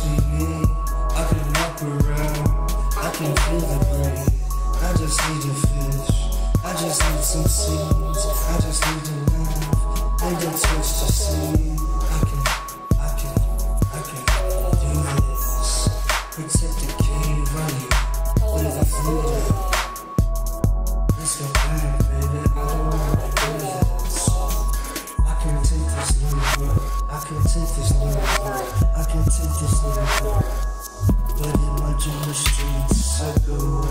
be me. I can walk around, I can feel the breeze. I just need a fish, I just need some seeds. I just need a knife and a touch to see. I can do this. Protect the cave, running with the freedom. Let's go back, baby, I don't wanna do this. I can take this new world, I can take this new world, I can take this new world. But in my dream streets, I go.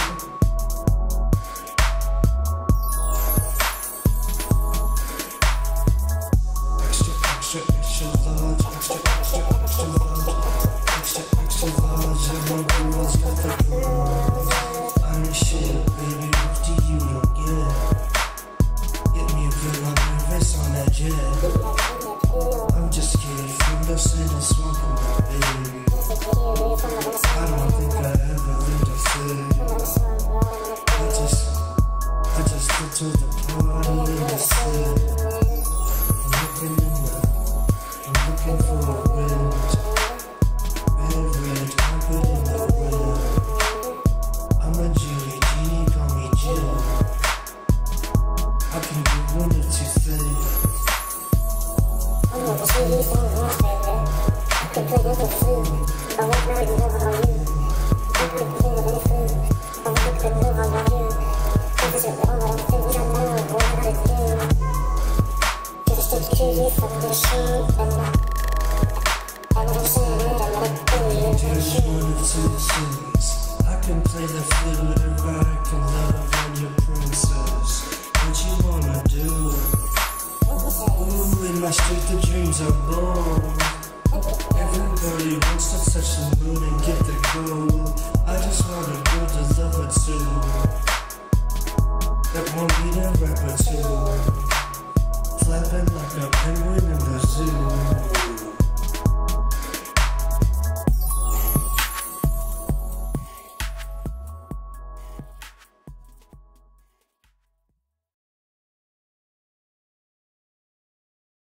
Extra large, extra large, extra large. And my girls got the girls. I ain't shit, baby. What do you don't get? Get me a girl, I'm nervous on that jet. I'm just kidding from the city, smoking my baby. I don't think I ever lived a city. I just went to the party in the city. I'm looking for a red carpet in the wind. I'm a genie, call me Jill. I can do one or two things. I'm a genie, I can play with the food. I want not to love how you. I can play with anything. I want to know how I do. This is all I think I know what I do. Just a cutie from the shoe and I'm saying that I'm like, do one or two things. I can play the flute or I can love on your princess. What you wanna do? Ooh, in my street the dreams are born. Everybody wants to touch the moon and get the gold. I just want a girl to love her too. That won't be